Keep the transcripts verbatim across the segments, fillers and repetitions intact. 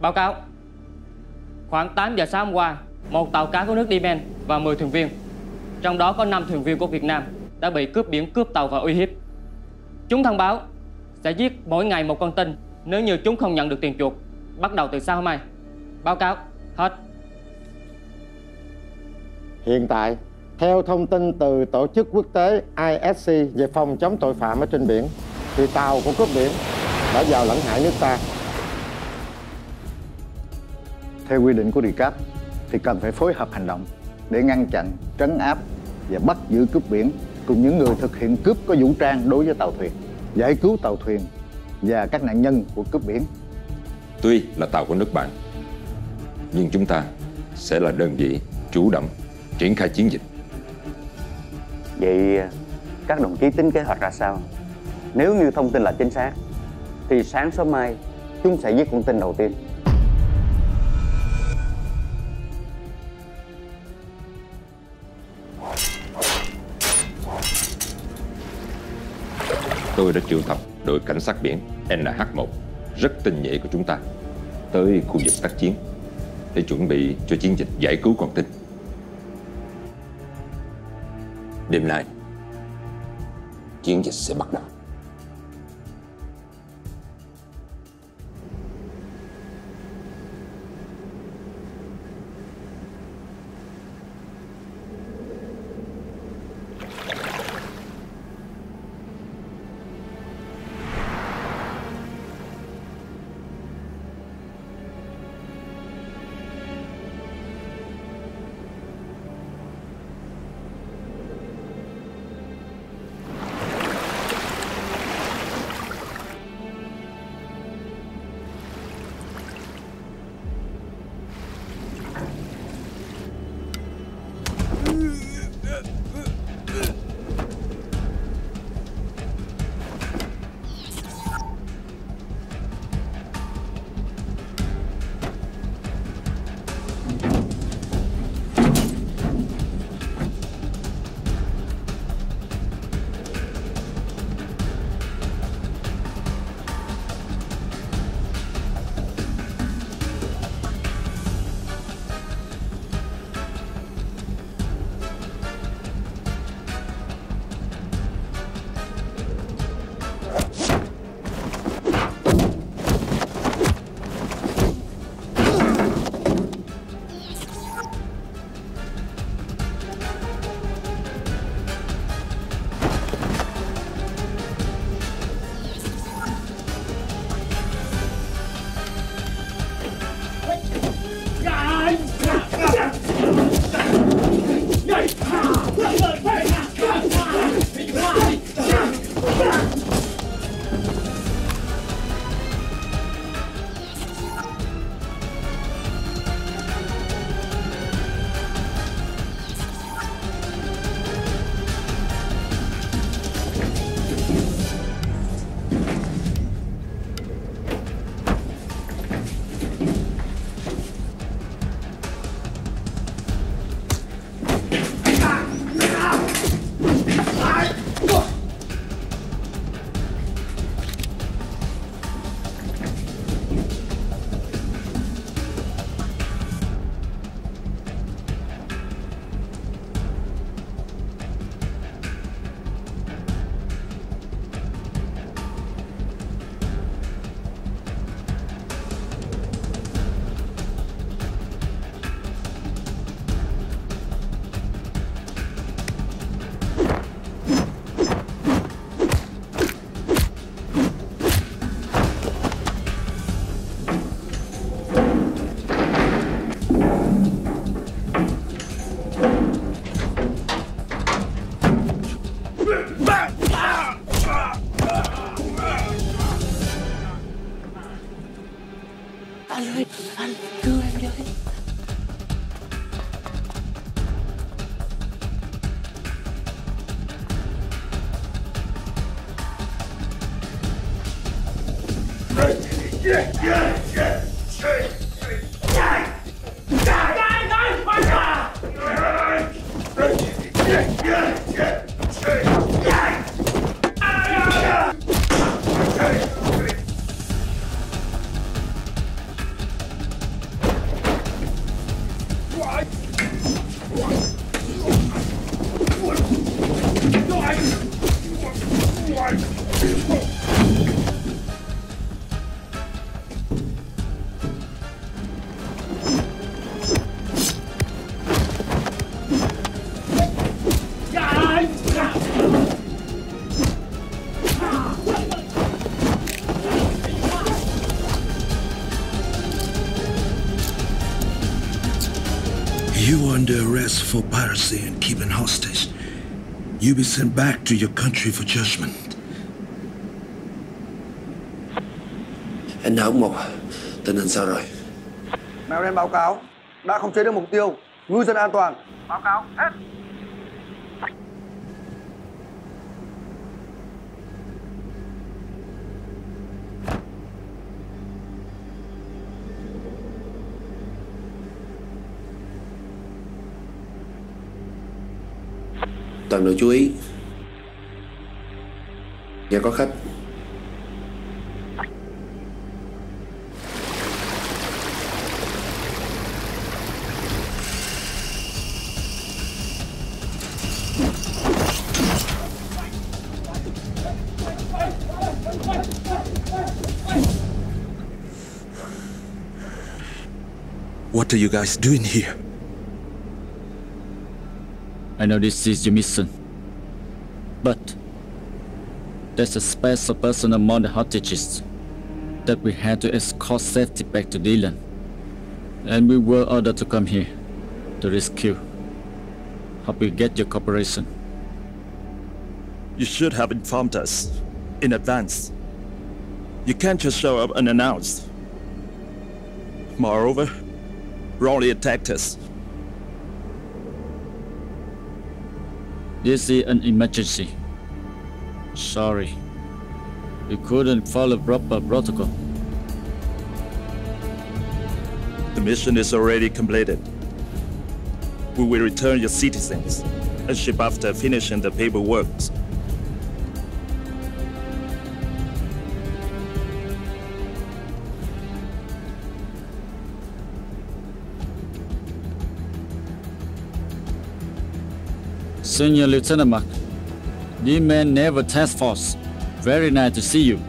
Báo cáo. Khoảng tám giờ sáng hôm qua, một tàu cá của nước Yemen và mười thuyền viên, trong đó có năm thuyền viên của Việt Nam, đã bị cướp biển cướp tàu và uy hiếp. Chúng thông báo sẽ giết mỗi ngày một con tin nếu như chúng không nhận được tiền chuộc, bắt đầu từ sáng hôm nay. Báo cáo. Hết. Hiện tại, theo thông tin từ tổ chức quốc tế I S C về phòng chống tội phạm ở trên biển, thì tàu của cướp biển đã vào lãnh hải nước ta. Theo quy định của rờ cáp thì cần phải phối hợp hành động để ngăn chặn, trấn áp và bắt giữ cướp biển cùng những người thực hiện cướp có vũ trang đối với tàu thuyền, giải cứu tàu thuyền và các nạn nhân của cướp biển. Tuy là tàu của nước bạn, nhưng chúng ta sẽ là đơn vị chủ động triển khai chiến dịch. Vậy các đồng chí tính kế hoạch ra sao? Nếu như thông tin là chính xác thì sáng sớm mai chúng sẽ giết con tin đầu tiên. Tôi đã triệu tập đội cảnh sát biển N H một rất tinh nhuệ của chúng ta tới khu vực tác chiến để chuẩn bị cho chiến dịch giải cứu con tin. Đêm nay, chiến dịch sẽ bắt đầu. Anh ơi, anh cứu em với. You are under arrest for piracy and keeping hostage. You'll be sent back to your country for judgment. Anh Hắc Mộc, tình hình sao rồi? Mèo đen báo cáo, đã khống chế được mục tiêu, ngư dân an toàn. Báo cáo, hết. Toàn đội chú ý. Nhà có khách. What are you guys doing here? I know this is your mission, but there's a special person among the hostages that we had to escort safety back to Dylan, and we were ordered to come here to rescue. Hope we get your cooperation. You should have informed us in advance. You can't just show up unannounced. Moreover, wrongly attacked us. This is an emergency. Sorry. We couldn't follow proper protocol. The mission is already completed. We will return your citizens and ship after finishing the paperwork. Senior Lieutenant Mark, D-Man Naval Task Force. Very nice to see you.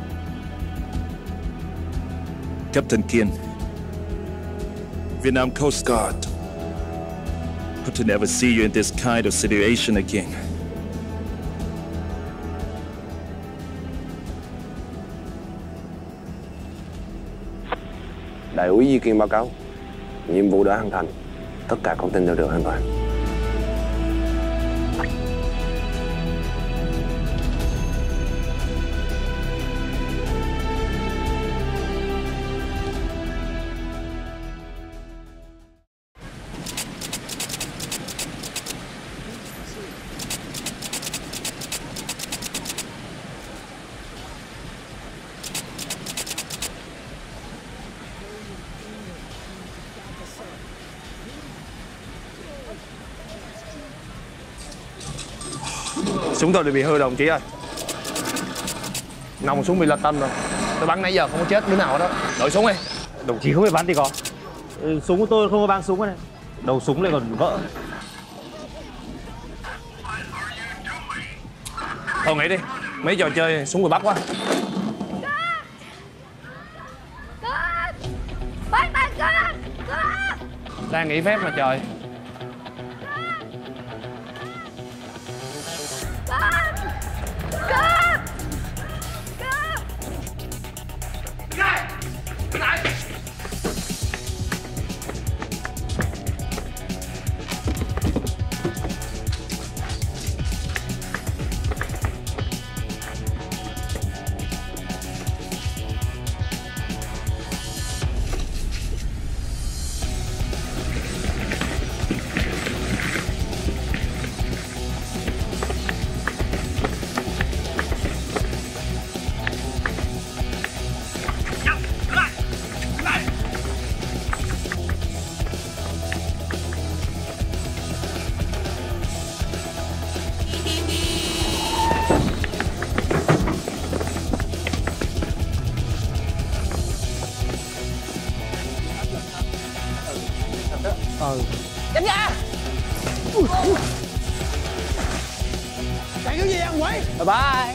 Captain Kiên, Vietnam Coast Guard. Hope to never see you in this kind of situation again. Đại úy Di Kiên báo cáo, nhiệm vụ đã hoàn thành, tất cả con tin đều được an toàn. Súng tôi đều bị hư đồng chí ơi. Nòng súng bị lật tâm rồi. Tôi bắn nãy giờ không có chết đứa nào đó. Đổi súng đi. Đồng chí không biết bắn thì có. Ừ, súng của tôi không có băng súng này. Đầu súng lại còn vỡ. Thôi nghỉ đi. Mấy trò chơi súng bị bắt quá. Đang nghỉ phép mà trời. Ừ. Tránh ra. Ui, ui. Chạy cái gì ăn quỷ? Bye bye.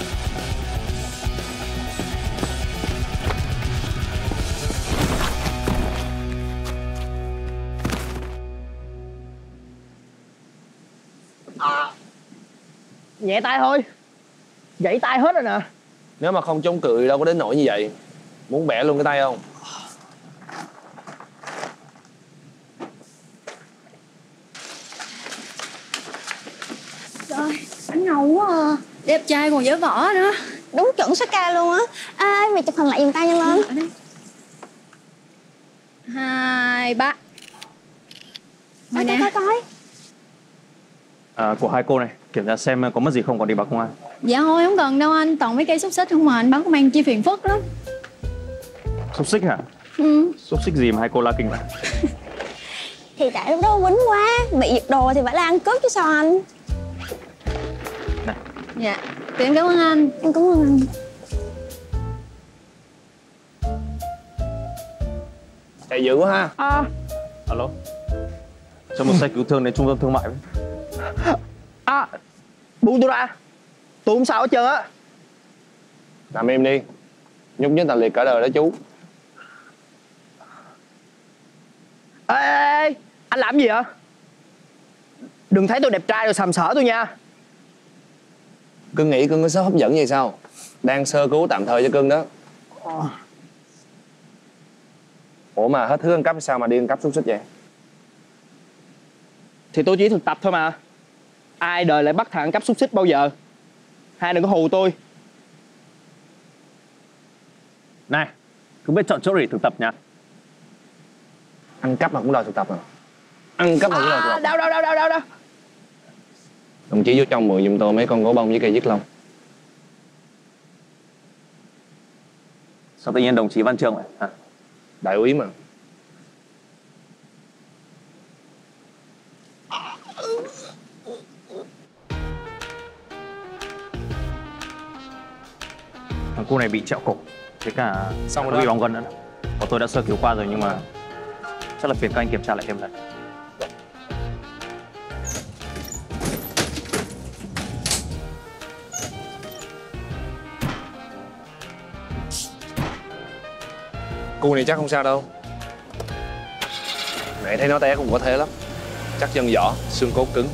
À. Nhẹ tay thôi. Gãy tay hết rồi nè. Nếu mà không chống cự đâu có đến nỗi như vậy. Muốn bẻ luôn cái tay không? ngầu quá à. Đẹp trai còn dở võ nữa. Đúng chuẩn sắc ca luôn á. Ê, mày chụp hình lại giùm tao nhanh lên. Ở đây. Hai, ba. Coi coi coi. À, của hai cô này, kiểm tra xem có mất gì không còn đi báo công an. Dạ thôi không cần đâu anh, toàn mấy cây xúc xích không mà anh báo công an chi phiền phức lắm. Xúc xích hả? Ừ. Xúc xích gì mà hai cô la kinh vậy? Thì tại lúc đó quýnh quá, bị giật đồ thì phải la ăn cướp chứ sao anh. Này. Dạ, tụi em cảm ơn anh. Em cảm ơn anh. Chạy dữ quá ha. À. Alo. Cho một xe cứu thương đến trung tâm thương mại với. À, buông tôi ra. Tôi không sao hết trơn á. Nằm im đi. Nhúc nhích tàn liệt cả đời đó chú. Ê, ê, ê, anh làm gì vậy? Đừng thấy tôi đẹp trai rồi sàm sỡ tôi nha. Cưng nghĩ cưng có số hấp dẫn vậy sao? Đang sơ cứu tạm thời cho cưng đó. Ủa mà hết thứ ăn cắp sao mà đi ăn cắp xúc xích vậy? Thì tôi chỉ thực tập thôi mà. Ai đời lại bắt thằng ăn cắp xúc xích bao giờ? Hai đừng có hù tôi. Này, cứ biết chọn chỗ để thực tập nha. Ăn cắp mà cũng đòi thực tập à? Ăn cắp mà cũng đòi thực tập. Đâu đâu đâu đâu đâu đâu. Đồng chí vô trong mượn giùm tôi mấy con gỗ bông với cây viết lông. Sao tự nhiên đồng chí Văn Chương vậy hả? Đại úy mà. Thằng cô này bị trẹo cổ, với cả xong rồi bị bong gân nữa. Còn tôi đã sơ cứu qua rồi nhưng mà chắc là phiền các anh kiểm tra lại thêm lần. Cô này chắc không sao đâu. Mẹ thấy nó té cũng có thế lắm. Chắc chân vỏ, xương cốt cứng.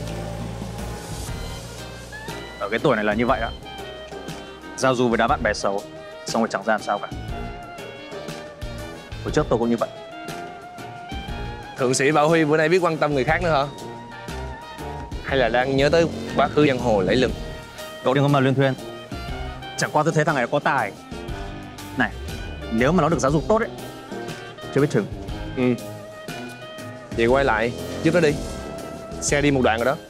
Ở cái tuổi này là như vậy á. Giao du với đám bạn bè xấu, xong rồi chẳng ra làm sao cả. Hồi trước tôi cũng như vậy. Thượng sĩ Bảo Huy bữa nay biết quan tâm người khác nữa hả? Hay là đang nhớ tới quá khứ giang hồ lẫy lừng? Cậu đừng có mà luyên thuyên. Chẳng qua tôi thấy thằng này có tài. Này, nếu mà nó được giáo dục tốt ấy, chưa biết chừng. Ừ. Vậy quay lại, giúp nó đi. Xe đi một đoạn rồi đó.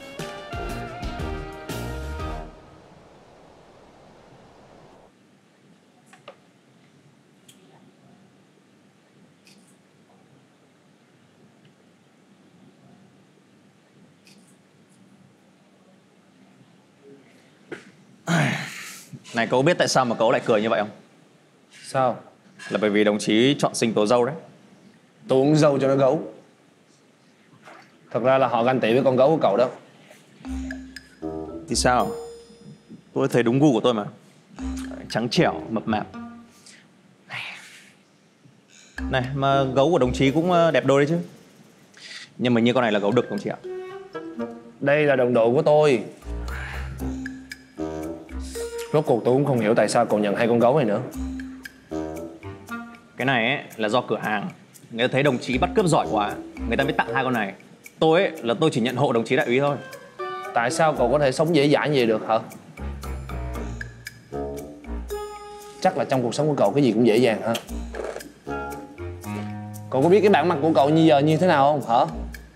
Này, cậu biết tại sao mà cậu lại cười như vậy không? Sao? Là bởi vì đồng chí chọn sinh tố dâu đấy. Tôi uống dâu cho nó gấu. Thật ra là họ ganh tị với con gấu của cậu đó. Thì sao? Tôi thấy đúng gu của tôi mà. Trắng trẻo, mập mạp. Này, mà gấu của đồng chí cũng đẹp đôi đấy chứ. Nhưng mà như con này là gấu đực đồng chí ạ. Đây là đồng đội của tôi. Rốt cuộc tôi cũng không hiểu tại sao cậu nhận hai con gấu này nữa. Cái này ấy, là do cửa hàng. Người ta thấy đồng chí bắt cướp giỏi quá, người ta mới tặng hai con này. Tôi ấy, là tôi chỉ nhận hộ đồng chí đại úy thôi. Tại sao cậu có thể sống dễ dãi như vậy được hả? Chắc là trong cuộc sống của cậu cái gì cũng dễ dàng hả? Cậu có biết cái bản mặt của cậu như giờ như thế nào không hả?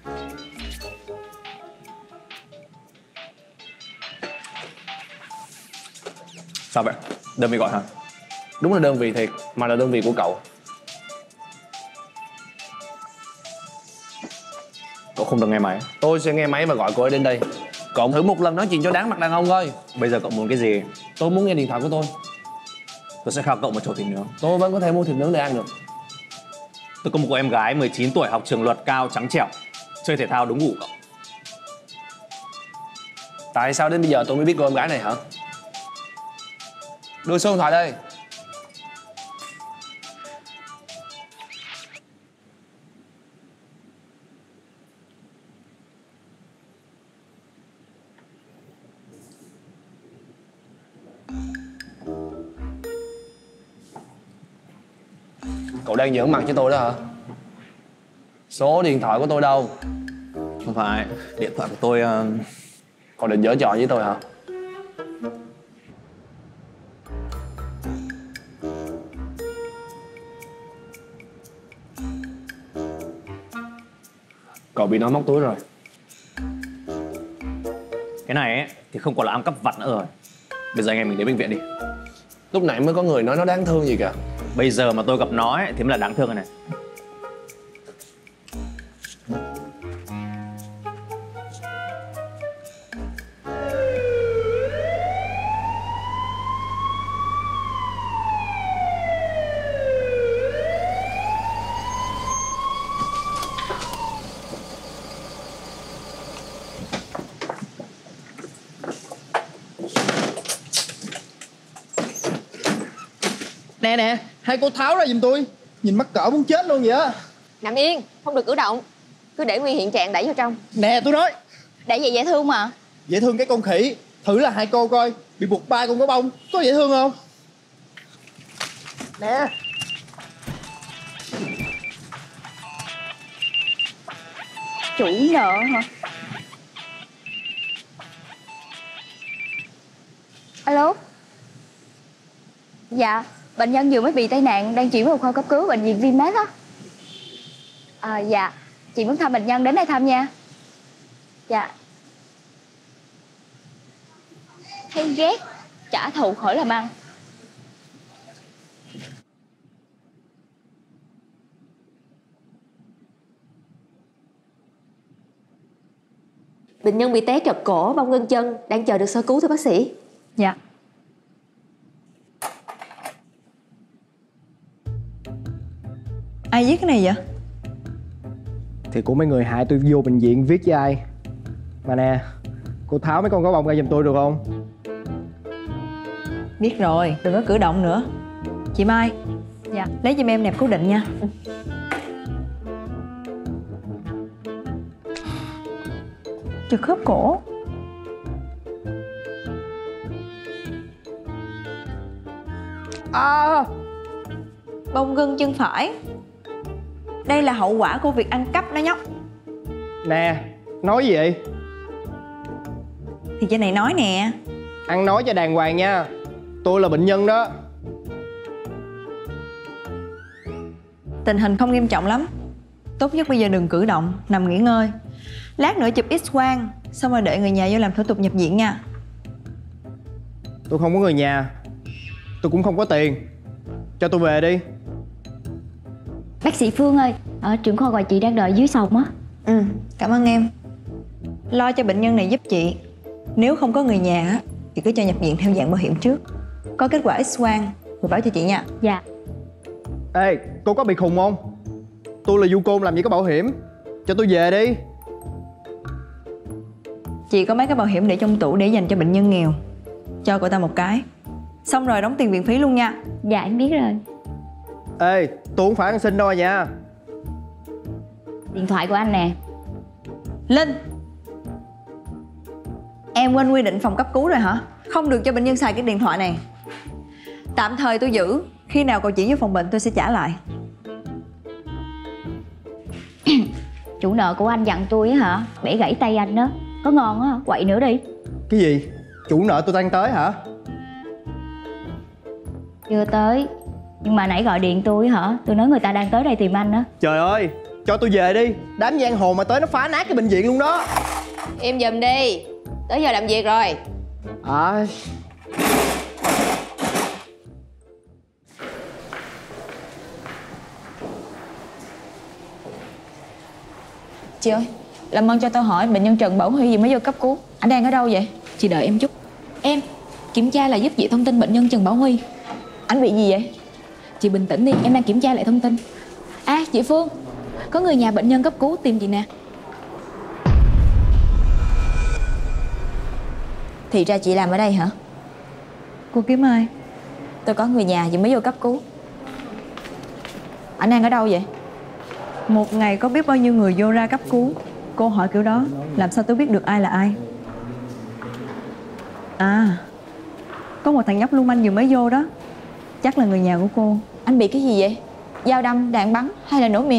Sao vậy? Đơn vị gọi hả? Đúng là đơn vị thiệt, mà là đơn vị của cậu. Cậu không được nghe máy. Tôi sẽ nghe máy và gọi cô ấy đến đây. Cậu thử một lần nói chuyện cho đáng mặt đàn ông coi. Bây giờ cậu muốn cái gì? Tôi muốn nghe điện thoại của tôi. Tôi sẽ khao cậu một chầu thịt nướng. Tôi vẫn có thể mua thịt nướng để ăn được. Tôi có một cô em gái mười chín tuổi, học trường luật, cao, trắng trẻo, chơi thể thao đúng ngủ cậu. Tại sao đến bây giờ tôi mới biết cô em gái này hả? Đưa số điện thoại đây. Cậu đang giỡn mặt với tôi đó hả? Số điện thoại của tôi đâu? Không phải, điện thoại của tôi... Uh... Cậu định giở trò với tôi hả? Cậu bị nó móc túi rồi. Cái này ấy, thì không còn là ăn cắp vặt nữa rồi. Bây giờ anh em mình đến bệnh viện đi. Lúc nãy mới có người nói nó đáng thương gì cả. Bây giờ mà tôi gặp nó ấy, thì mới là đáng thương rồi này. Nè nè, hai cô tháo ra giùm tôi. Nhìn mắc cỡ muốn chết luôn vậy á. Nằm yên, không được cử động. Cứ để nguyên hiện trạng đẩy vào trong. Nè tôi nói. Để vậy dễ thương mà. Dễ thương cái con khỉ. Thử là hai cô coi, bị buộc ba con có bông, có dễ thương không? Nè. Chủ nợ hả? Alo. Dạ, bệnh nhân vừa mới bị tai nạn, đang chuyển vào khoa cấp cứu bệnh viện Vinmec á. À, dạ, chị muốn thăm bệnh nhân, đến đây thăm nha. Dạ. Thấy ghét, trả thù khỏi làm ăn. Bệnh nhân bị té trật cổ, bong gân chân, đang chờ được sơ cứu thưa bác sĩ. Dạ. Ai viết cái này vậy? Thì của mấy người hại tôi vô bệnh viện viết với ai. Mà nè, cô tháo mấy con gấu bông ra giùm tôi được không? Biết rồi, đừng có cử động nữa. Chị Mai. Dạ. Lấy giùm em nẹp cố định nha. Chật khớp cổ. À, bong gân chân phải. Đây là hậu quả của việc ăn cắp đó nhóc. Nè, nói gì vậy? Thì trên này nói nè. Ăn nói cho đàng hoàng nha. Tôi là bệnh nhân đó. Tình hình không nghiêm trọng lắm. Tốt nhất bây giờ đừng cử động, nằm nghỉ ngơi. Lát nữa chụp X-quang, xong rồi đợi người nhà vô làm thủ tục nhập viện nha. Tôi không có người nhà. Tôi cũng không có tiền. Cho tôi về đi. Bác sĩ Phương ơi, ở trưởng khoa gọi chị đang đợi dưới sòng á. Ừ, cảm ơn em. Lo cho bệnh nhân này giúp chị. Nếu không có người nhà á, thì cứ cho nhập viện theo dạng bảo hiểm trước. Có kết quả X-quang rồi báo cho chị nha. Dạ. Ê, cô có bị khùng không? Tôi là du côn làm gì có bảo hiểm. Cho tôi về đi. Chị có mấy cái bảo hiểm để trong tủ để dành cho bệnh nhân nghèo. Cho cô ta một cái. Xong rồi đóng tiền viện phí luôn nha. Dạ em biết rồi. Ê, tôi không phải ăn xin đâu nha. Điện thoại của anh nè. Linh, em quên quy định phòng cấp cứu rồi hả? Không được cho bệnh nhân xài cái điện thoại này. Tạm thời tôi giữ. Khi nào cậu chuyển vô phòng bệnh tôi sẽ trả lại. Chủ nợ của anh dặn tôi á hả? Bẻ gãy tay anh đó. Có ngon á, quậy nữa đi. Cái gì? Chủ nợ tôi đang tới hả? Chưa tới. Nhưng mà nãy gọi điện tôi hả? Tôi nói người ta đang tới đây tìm anh á. Trời ơi, cho tôi về đi. Đám giang hồ mà tới nó phá nát cái bệnh viện luôn đó. Im giùm đi. Tới giờ làm việc rồi. À... Chị ơi, làm ơn cho tôi hỏi bệnh nhân Trần Bảo Huy gì mới vô cấp cứu. Anh đang ở đâu vậy? Chị đợi em chút. Em, kiểm tra lại giúp chị thông tin bệnh nhân Trần Bảo Huy. Anh bị gì vậy? Chị bình tĩnh đi, em đang kiểm tra lại thông tin. À, chị Phương, có người nhà bệnh nhân cấp cứu tìm chị nè. Thì ra chị làm ở đây hả? Cô kiếm ai? Tôi có người nhà vừa mới vô cấp cứu. Anh đang ở đâu vậy? Một ngày có biết bao nhiêu người vô ra cấp cứu. Cô hỏi kiểu đó, làm sao tôi biết được ai là ai? À, có một thằng nhóc lưu manh vừa mới vô đó. Chắc là người nhà của cô. Anh bị cái gì vậy? Dao đâm, đạn bắn hay là nổ mìn?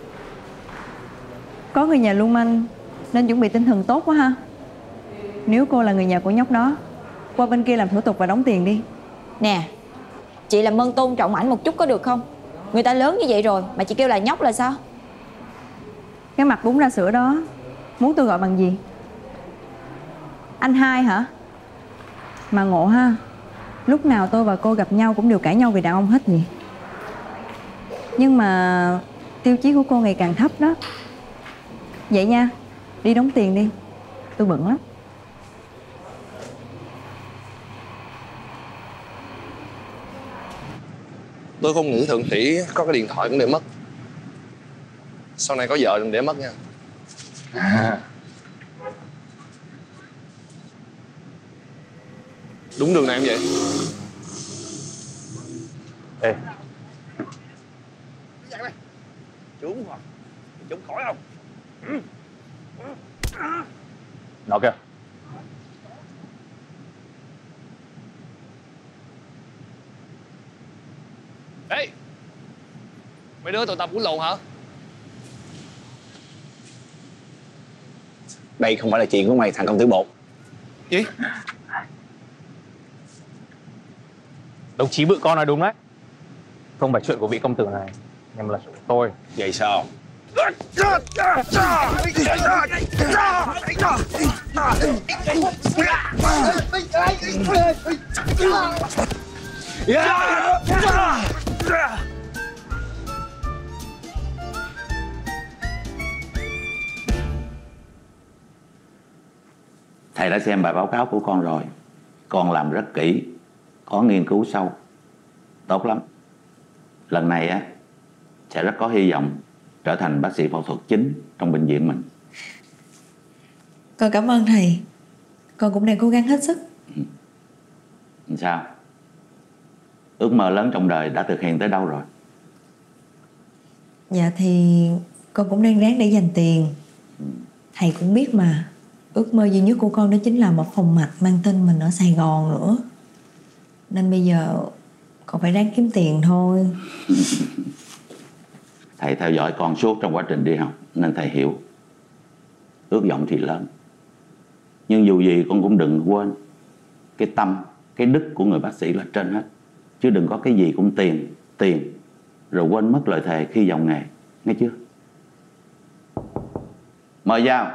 Có người nhà lưu manh nên chuẩn bị tinh thần tốt quá ha. Nếu cô là người nhà của nhóc đó, qua bên kia làm thủ tục và đóng tiền đi. Nè, chị làm ơn tôn trọng ảnh một chút có được không? Người ta lớn như vậy rồi mà chị kêu là nhóc là sao? Cái mặt bún ra sữa đó muốn tôi gọi bằng gì? Anh hai hả? Mà ngộ ha, lúc nào tôi và cô gặp nhau cũng đều cãi nhau vì đàn ông hết nhỉ. Nhưng mà tiêu chí của cô ngày càng thấp đó. Vậy nha, đi đóng tiền đi, tôi bận lắm. Tôi không nghĩ Thượng Tỷ có cái điện thoại cũng để mất. Sau này có vợ đừng để mất nha. À. Đúng đường này em vậy? Ê, Trốn hoặc trốn khỏi không? nó kìa. Ê, mấy đứa tụ tập uống lộn hả? Đây không phải là chuyện của mày, thằng công tử bột. Gì? Đồng chí Bự Con nói đúng đấy. Không phải chuyện của vị công tử này, nhưng mà là chuyện của tôi. Vậy sao? Thầy đã xem bài báo cáo của con rồi. Con làm rất kỹ, có nghiên cứu sâu, tốt lắm. Lần này á sẽ rất có hy vọng trở thành bác sĩ phẫu thuật chính trong bệnh viện mình. Con cảm ơn thầy. Con cũng đang cố gắng hết sức. Ừ. Sao? Ước mơ lớn trong đời đã thực hiện tới đâu rồi? Dạ thì con cũng đang ráng để dành tiền. Thầy cũng biết mà, ước mơ duy nhất của con đó chính là một phòng mạch mang tên mình ở Sài Gòn nữa. Nên bây giờ con phải ráng kiếm tiền thôi. Thầy theo dõi con suốt trong quá trình đi học nên thầy hiểu. Ước vọng thì lớn, nhưng dù gì con cũng đừng quên cái tâm, cái đức của người bác sĩ là trên hết. Chứ đừng có cái gì cũng tiền, tiền rồi quên mất lời thề khi vào nghề, nghe chưa? Mời vào.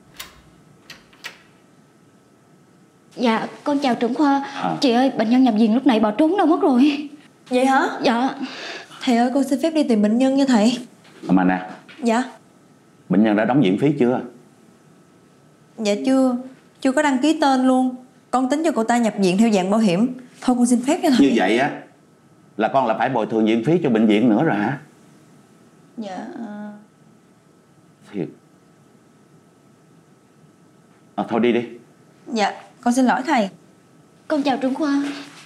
Dạ, con chào trưởng khoa. À. Chị ơi, bệnh nhân nhập viện lúc nãy bỏ trốn đâu mất rồi. Vậy hả? Dạ. Thầy ơi, con xin phép đi tìm bệnh nhân nha thầy. Mà nè, Dạ. bệnh nhân đã đóng viện phí chưa? Dạ chưa, chưa có đăng ký tên luôn. Con tính cho cô ta nhập viện theo dạng bảo hiểm. Thôi con xin phép nha thầy. Như vậy á là con là phải bồi thường viện phí cho bệnh viện nữa rồi hả? Dạ. Thiệt. À, thôi đi đi. Dạ, con xin lỗi thầy. Con chào trưởng khoa.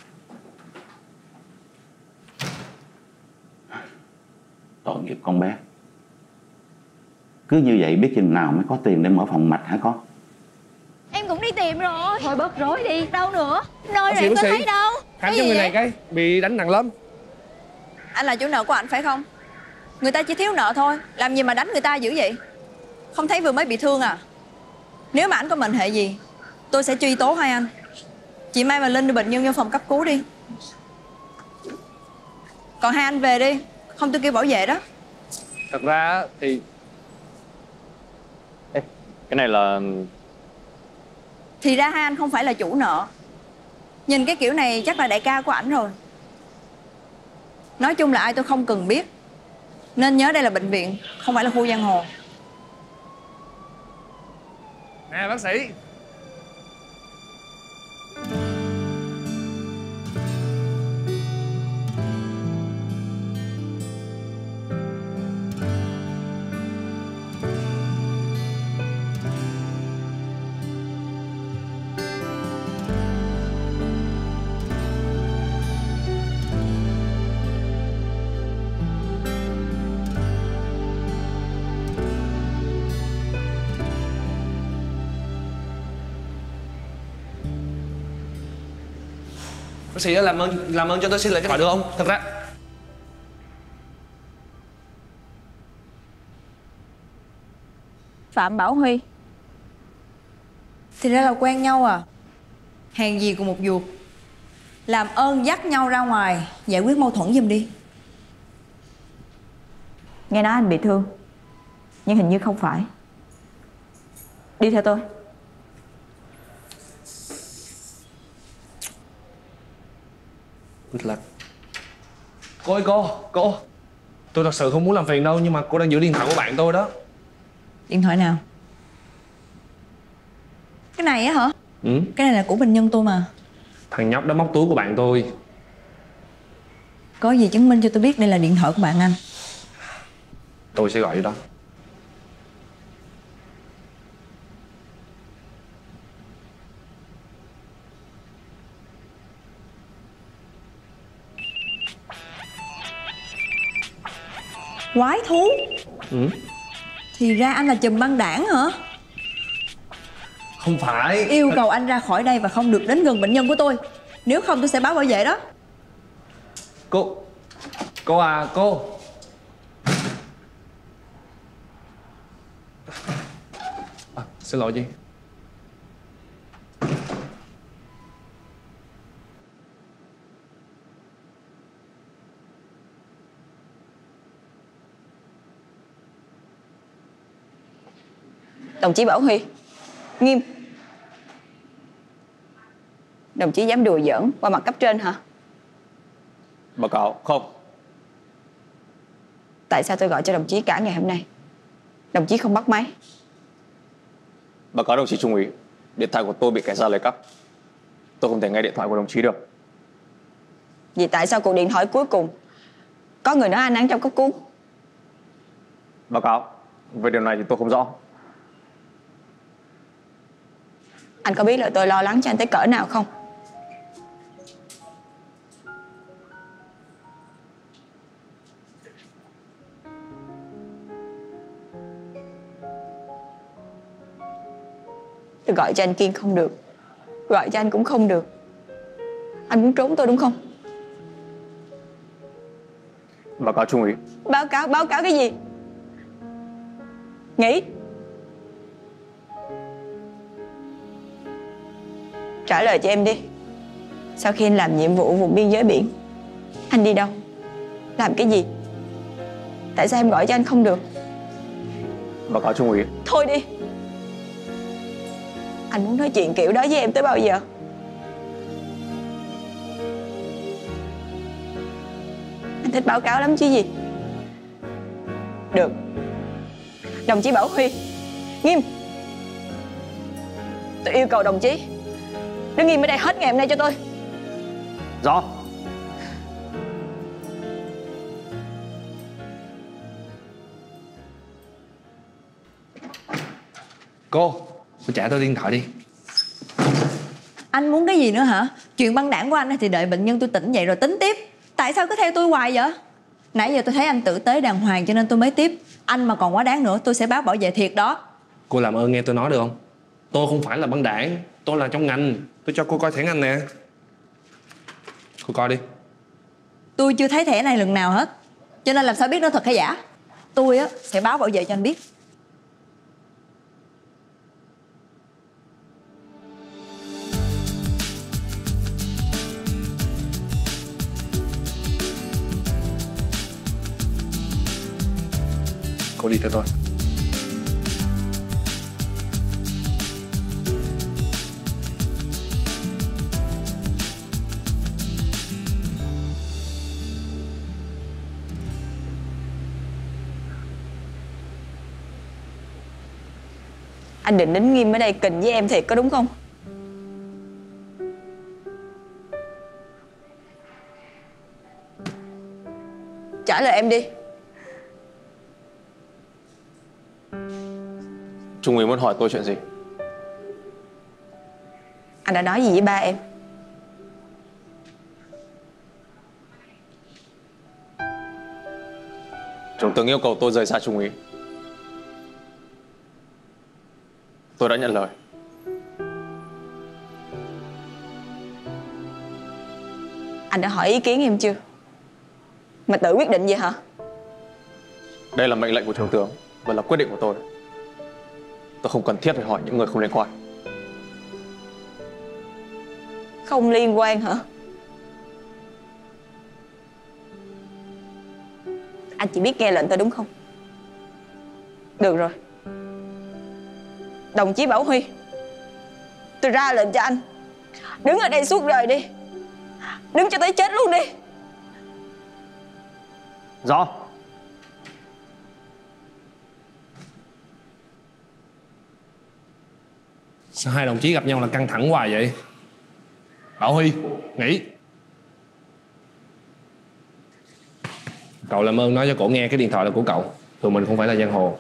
Tội nghiệp con bé. Cứ như vậy biết chừng nào mới có tiền để mở phòng mạch hả con? Em cũng đi tìm rồi. Thôi bớt rối đi. Đâu nữa? Nơi này Bác em có sĩ, thấy đâu. khám Cái cho gì người vậy? này cái bị đánh nặng lắm. Anh là chủ nợ của anh phải không? Người ta chỉ thiếu nợ thôi, làm gì mà đánh người ta dữ vậy? Không thấy vừa mới bị thương à? Nếu mà anh có mệnh hệ gì, tôi sẽ truy tố hai anh. Chị Mai và Linh đưa bệnh nhân vô phòng cấp cứu đi. Còn hai anh về đi, không tôi kêu bảo vệ đó. Thật ra thì Ê, cái này là... Thì ra hai anh không phải là chủ nợ. Nhìn cái kiểu này chắc là đại ca của ảnh rồi. Nói chung là ai tôi không cần biết. Nên nhớ đây là bệnh viện, không phải là khu giang hồ. nè bác sĩ. Bác sĩ làm ơn làm ơn cho tôi xin lại cái thoại được không? Thật ra Phạm Bảo Huy. Thì ra là quen nhau à? Hèn gì cùng một ruột. Làm ơn dắt nhau ra ngoài giải quyết mâu thuẫn giùm đi. Nghe nói anh bị thương, Nhưng hình như không phải. Đi theo tôi. Good luck. Cô ơi cô, cô. Tôi thật sự không muốn làm phiền đâu, nhưng mà cô đang giữ điện thoại của bạn tôi đó. Điện thoại nào? Cái này á hả? Ừ. Cái này là của bệnh nhân tôi mà. Thằng nhóc đó móc túi của bạn tôi. Có gì chứng minh cho tôi biết đây là điện thoại của bạn anh. Tôi sẽ gọi cho đó. Quái thú. Ừ. Thì ra anh là chùm băng đảng hả? Không phải. Yêu cầu anh ra khỏi đây và không được đến gần bệnh nhân của tôi. Nếu không tôi sẽ báo bảo vệ đó. Cô. Cô à, cô. À, xin lỗi chị. Đồng chí Bảo Huy, nghiêm. Đồng chí dám đùa giỡn qua mặt cấp trên hả? Báo cáo không. Tại sao tôi gọi cho đồng chí cả ngày hôm nay đồng chí không bắt máy? Báo cáo đồng chí Trung úy, điện thoại của tôi bị kẻ gian lấy cắp. Tôi không thể nghe điện thoại của đồng chí được. Vì tại sao cuộc điện thoại cuối cùng có người nói anh đang trong cấp cứu? Báo cáo, về điều này thì tôi không rõ. Anh có biết là tôi lo lắng cho anh tới cỡ nào không? Tôi gọi cho anh Kiên không được, gọi cho anh cũng không được. Anh muốn trốn tôi đúng không? Báo cáo Trung úy. Báo cáo, báo cáo cái gì? Nghĩ. Trả lời cho em đi. Sau khi anh làm nhiệm vụ vùng biên giới biển, anh đi đâu? Làm cái gì? Tại sao em gọi cho anh không được? Báo cáo Trung úy. Thôi đi. Anh muốn nói chuyện kiểu đó với em tới bao giờ? Anh thích báo cáo lắm chứ gì. Được. Đồng chí Bảo Huy, nghiêm. Tôi yêu cầu đồng chí đứng nghiêm ở đây hết ngày hôm nay cho tôi. Rõ. Cô, cô trả tôi điện thoại đi. Anh muốn cái gì nữa hả? Chuyện băng đảng của anh thì đợi bệnh nhân tôi tỉnh dậy rồi tính tiếp. Tại sao cứ theo tôi hoài vậy? Nãy giờ tôi thấy anh tử tế đàng hoàng cho nên tôi mới tiếp. Anh mà còn quá đáng nữa tôi sẽ báo bảo vệ thiệt đó. Cô làm ơn nghe tôi nói được không? Tôi không phải là băng đảng, tôi là trong ngành. Tôi cho cô coi thẻ ngành nè. Cô coi đi. Tôi chưa thấy thẻ này lần nào hết, cho nên làm sao biết nó thật hay giả. Tôi á sẽ báo bảo vệ cho anh biết. Cô đi theo tôi. Anh định đứng nghiêm ở đây kình với em thiệt có đúng không? Trả lời em đi. Trung úy muốn hỏi tôi chuyện gì? Anh đã nói gì với ba em? Trung tướng yêu cầu tôi rời xa Trung úy. Tôi đã nhận lời. Anh đã hỏi ý kiến em chưa? Mà tự quyết định vậy hả? Đây là mệnh lệnh của Trung tướng và là quyết định của tôi. Tôi không cần thiết phải hỏi những người không liên quan. Không liên quan hả? Anh chỉ biết nghe lệnh tôi đúng không? Được rồi. Đồng chí Bảo Huy, tôi ra lệnh cho anh đứng ở đây suốt đời đi. Đứng cho tới chết luôn đi. Rõ. Sao hai đồng chí gặp nhau là căng thẳng hoài vậy? Bảo Huy, nghỉ. Cậu làm ơn nói cho cổ nghe cái điện thoại là của cậu. Tụi mình không phải là giang hồ.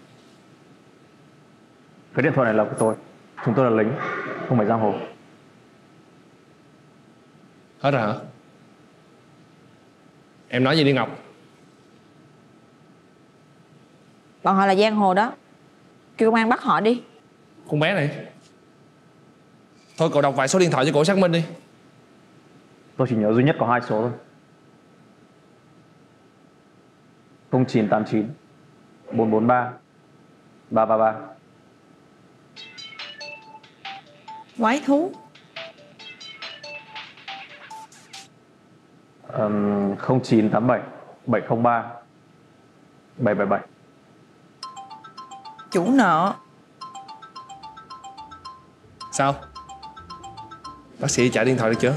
Cái điện thoại này là của tôi. Chúng tôi là lính, không phải giang hồ. Hết rồi hả? Em nói gì đi Ngọc? Bọn họ là giang hồ đó. Kêu công an bắt họ đi. Con bé này. Thôi cậu đọc vài số điện thoại cho cổ xác minh đi. Tôi chỉ nhớ duy nhất có hai số thôi. không chín tám chín bốn bốn ba ba ba ba. Quái thú. um, không chín tám bảy bảy không ba bảy bảy bảy. Chủ nợ. Sao? Bác sĩ trả điện thoại được chưa?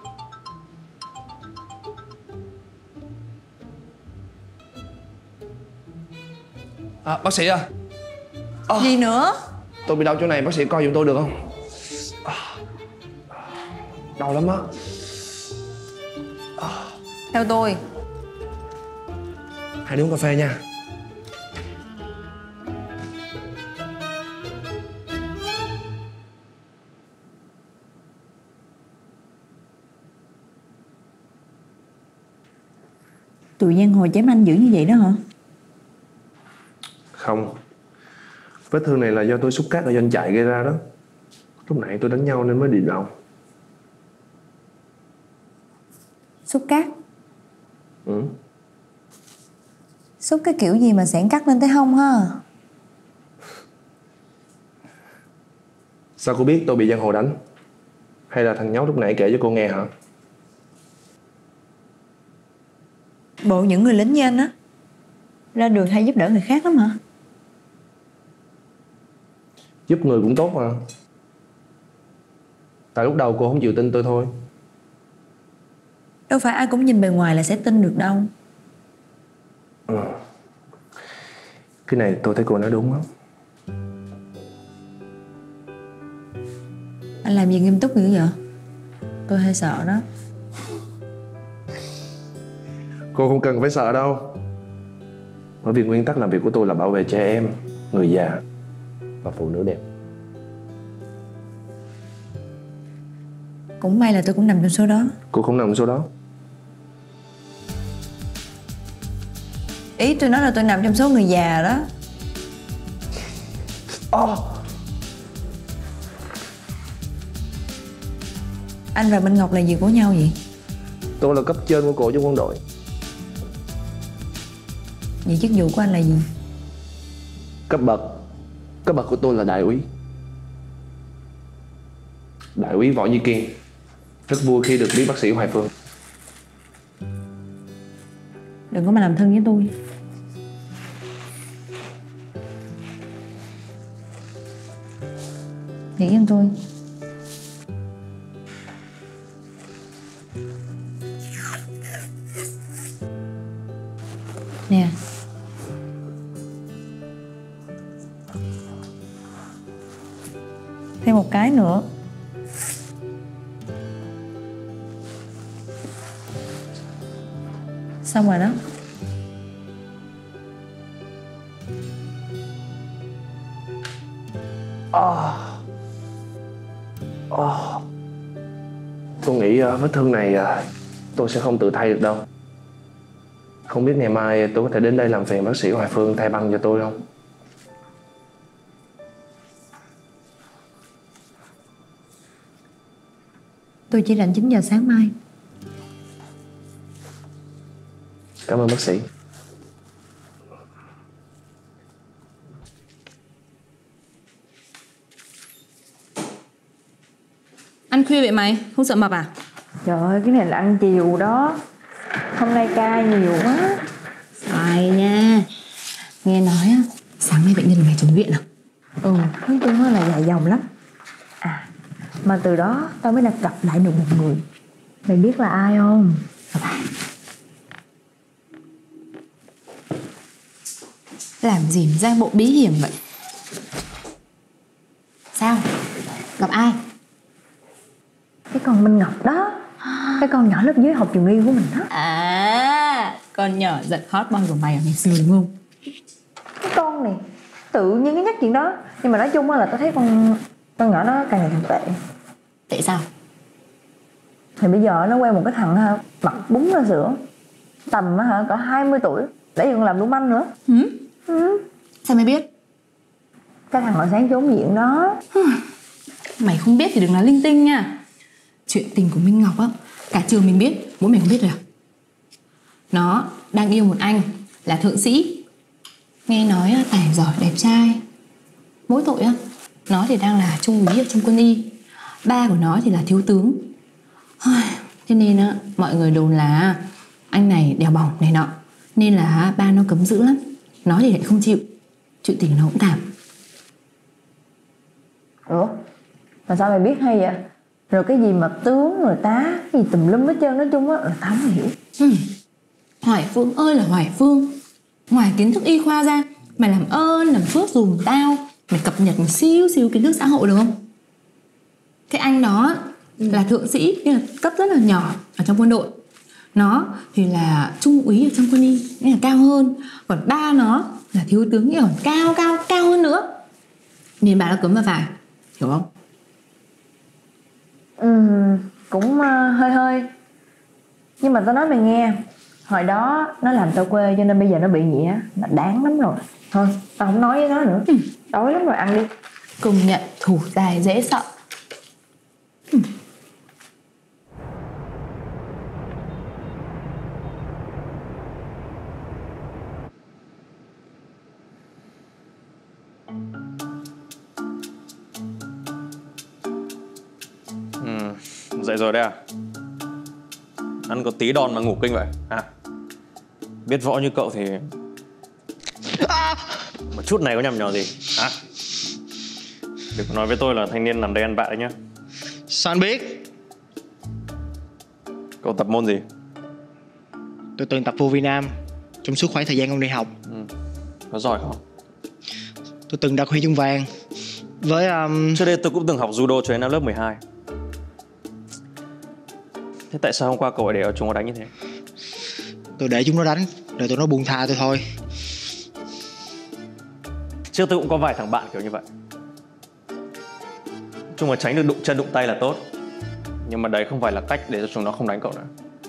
À, bác sĩ à, à Gì nữa? tôi bị đau chỗ này, bác sĩ coi giùm tôi được không? À, đau lắm á. À, theo tôi. hai đứa uống cà phê nha. Tụi giang hồ chém anh dữ như vậy đó hả? Không, vết thương này là do tôi xúc cát ở doanh trại gây ra đó. Lúc nãy tôi đánh nhau nên mới bị đau. Xúc cát? Ừ. Xúc cái kiểu gì mà xẻng cắt lên tới hông ha? Sao cô biết tôi bị giang hồ đánh? Hay là thằng nhóc lúc nãy kể cho cô nghe hả? Bộ những người lính như anh á, ra đường hay giúp đỡ người khác lắm hả? Giúp người cũng tốt mà. Tại lúc đầu cô không chịu tin tôi thôi. Đâu phải ai cũng nhìn bề ngoài là sẽ tin được đâu. Ừ. Cái này tôi thấy cô nói đúng lắm. Anh làm gì nghiêm túc dữ vậy? Tôi hơi sợ đó. Cô không cần phải sợ đâu. Bởi vì nguyên tắc làm việc của tôi là bảo vệ trẻ em, người già và phụ nữ đẹp. Cũng may là tôi cũng nằm trong số đó. Cô không nằm trong số đó. Ý tôi nói là tôi nằm trong số người già đó. Oh. Anh và Minh Ngọc là gì của nhau vậy? Tôi là cấp trên của cô trong quân đội. Vậy chức vụ của anh là gì? Cấp bậc Cấp bậc của tôi là đại úy. Đại úy Võ Như Kiên. Rất vui khi được biết bác sĩ Hoài Phương. Đừng có mà làm thân với tôi. Nghĩ em tôi. Nè. Thêm một cái nữa. Xong rồi đó. Oh. Oh. Tôi nghĩ uh, vết thương này uh, tôi sẽ không tự thay được đâu. Không biết ngày mai tôi có thể đến đây làm phiền bác sĩ Hoài Phương thay băng cho tôi không? Tôi chỉ rảnh chín giờ sáng mai. Cảm ơn bác sĩ. Ăn khuya vậy mày? Không sợ mập à? Trời ơi, cái này là ăn chiều đó. Hôm nay cay nhiều quá. Xoài nha. Nghe nói á, Sáng nay bệnh nhân là mày trốn viện à? Ừ, nói chung là dài dòng lắm. À, mà từ đó tao mới đặt gặp lại được một người. Mày biết là ai không? Gặp ai? Làm gì mà ra bộ bí hiểm vậy? Sao? Gặp ai? Cái con Minh Ngọc đó. Cái con nhỏ lớp dưới học trường y của mình đó. À, con nhỏ giật hot boy của mày ở ngày xưa đúng không? Cái con này tự nhiên cái nhắc chuyện đó. Nhưng mà nói chung là tao thấy con con nhỏ nó càng ngày càng tệ. Tại sao? Thì bây giờ nó quen một cái thằng ha, mặc bún ra sữa, tầm hả cỡ hai mươi tuổi, để còn làm lưu manh nữa. Ừ? Ừ. Sao mày biết? Cái thằng ở sáng trốn viện đó. Mày không biết thì đừng nói linh tinh nha. Chuyện tình của Minh Ngọc á, cả trường mình biết, mỗi mày không biết rồi à? Nó đang yêu một anh là thượng sĩ. Nghe nói tài giỏi đẹp trai. Mỗi tội á, nó thì đang là trung úy ở trong quân y. Ba của nó thì là thiếu tướng. Thế nên á, mọi người đồn là anh này đèo bỏng này nọ, nên là ba nó cấm dữ lắm. Nó thì lại không chịu. Chuyện tình nó cũng thảm. Ủa? Mà sao mày biết hay vậy? Rồi cái gì mà tướng rồi tá, cái gì tùm lum hết trơn, nói chung á là tao không hiểu. Ừ. Hoài Phương ơi là Hoài Phương, ngoài kiến thức y khoa ra, mày làm ơn làm phước dùm tao, mày cập nhật một xíu xíu kiến thức xã hội được không? Cái anh đó là thượng sĩ, nhưng là cấp rất là nhỏ ở trong quân đội. Nó thì là trung úy ở trong quân y, nên là cao hơn. Còn ba nó là thiếu tướng, nhưng còn cao cao cao hơn nữa. Nên bà đã cấm vào phải, hiểu không? Ừ, cũng uh, hơi hơi. Nhưng mà tao nói mày nghe, hồi đó nó làm tao quê cho nên bây giờ nó bị vậy á, nó đáng lắm rồi. Thôi, tao không nói với nó nữa. Ừ. Đói lắm rồi, ăn đi. Công nhận thủ dài dễ sợ. Ừ. Ừ, dậy rồi đấy à? Ăn có tí đòn mà ngủ kinh vậy à? Biết võ như cậu thì một chút này có nhầm nhò gì hả? Đừng có nói với tôi là thanh niên nằm đây ăn vạ đấy nhá. Sao anh biết? Cậu tập môn gì? Tôi từng tập vô Việt Nam trong suốt khoảng thời gian ông đi học. Ừ. Có giỏi không? Tôi từng đạt huy chương vàng với um... trước đây tôi cũng từng học judo cho đến năm lớp mười hai. Thế tại sao hôm qua cậu lại để ở chúng nó đánh như thế? Tôi để chúng nó đánh rồi tụi nó buông tha tôi thôi. Trước tôi cũng có vài thằng bạn kiểu như vậy. Chung là tránh được đụng chân đụng tay là tốt. Nhưng mà đấy không phải là cách để cho chúng nó không đánh cậu nữa.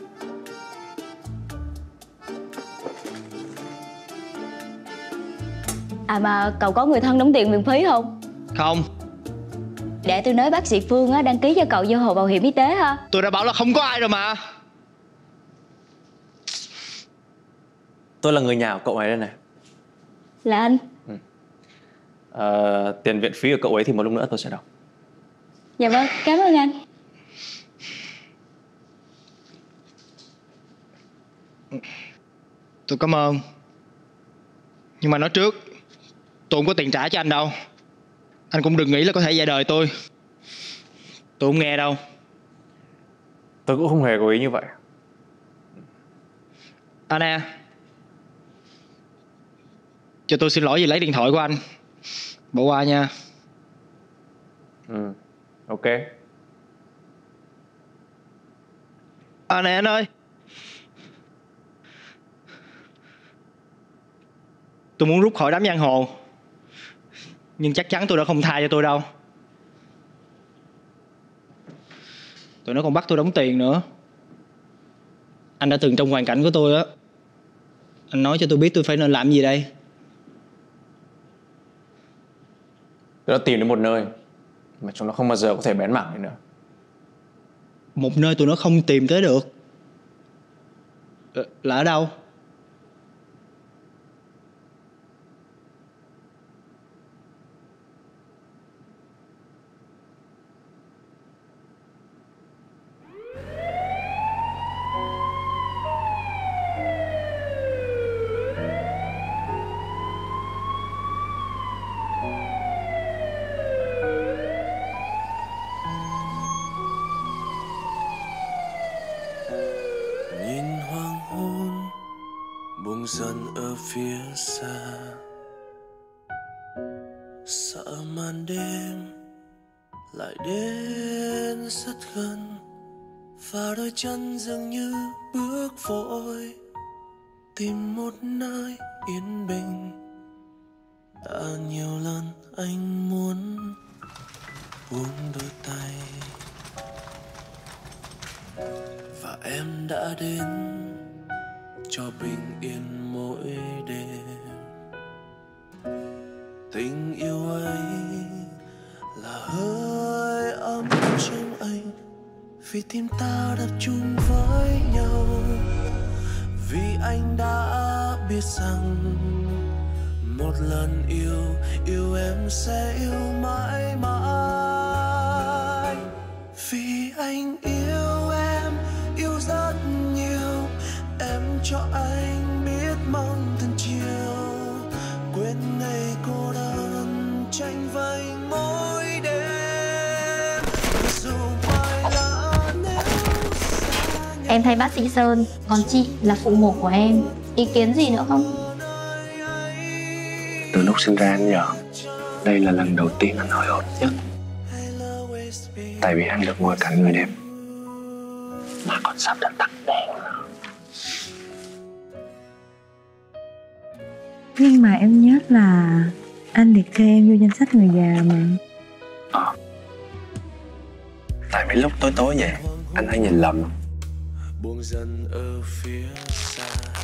À mà cậu có người thân đóng tiền miễn phí không? Không. Để tôi nói bác sĩ Phương á, đăng ký cho cậu vô hồ bảo hiểm y tế ha. Tôi đã bảo là không có ai rồi mà. Tôi là người nhà của cậu ấy đây này. Là anh. Ừ. À, tiền viện phí của cậu ấy thì một lúc nữa tôi sẽ đọc. Dạ vâng, cảm ơn anh. Tôi cảm ơn. Nhưng mà nói trước, tôi không có tiền trả cho anh đâu. Anh cũng đừng nghĩ là có thể dạy đời tôi. Tôi không nghe đâu. Tôi cũng không hề có ý như vậy. Anh à, cho tôi xin lỗi vì lấy điện thoại của anh. Bỏ qua nha. Ừ, ok. À này anh ơi, tôi muốn rút khỏi đám giang hồ, nhưng chắc chắn tôi đã không tha cho tôi đâu. Tụi nó còn bắt tôi đóng tiền nữa. Anh đã từng trong hoàn cảnh của tôi á. Anh nói cho tôi biết tôi phải nên làm gì đây. Tôi đã tìm đến một nơi mà chúng nó không bao giờ có thể bén mảng đi nữa. Một nơi tụi nó không tìm tới được? Là ở đâu? dần ở phía xa, sợ màn đêm lại đến rất gần và đôi chân dường như bước vội tìm một nơi yên bình. Đã nhiều lần anh muốn buông đôi tay và em đã đến cho bình yên mỗi đêm. Tình yêu ấy là hơi ấm trong anh, vì tim ta đập chung với nhau, vì anh đã biết rằng một lần yêu, yêu em sẽ yêu mãi mãi. Vì anh yêu em, yêu rất nhiều, em cho anh biết mong từng chiều, quên ngày cô đơn tranh vây mỗi đêm. Dù mai là nếu Em thay bác sĩ Sơn, còn chị là phụ mẫu của em. Ý kiến gì nữa không? Từ lúc sinh ra đến giờ, đây là lần đầu tiên anh hồi hộp nhất. Tại vì anh được ngồi cạnh người đẹp, mà còn sắp được tắt đèn nữa. Nhưng mà em nhớ là anh liệt kê em vô danh sách người già mà. Ờ. Tại vì lúc tối tối vậy, anh hay nhìn lầm. buông dần ở phía xa,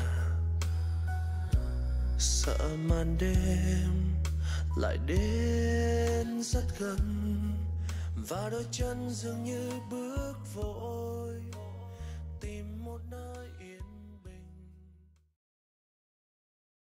sợ màn đêm lại đến rất gần và đôi chân dường như bước vội.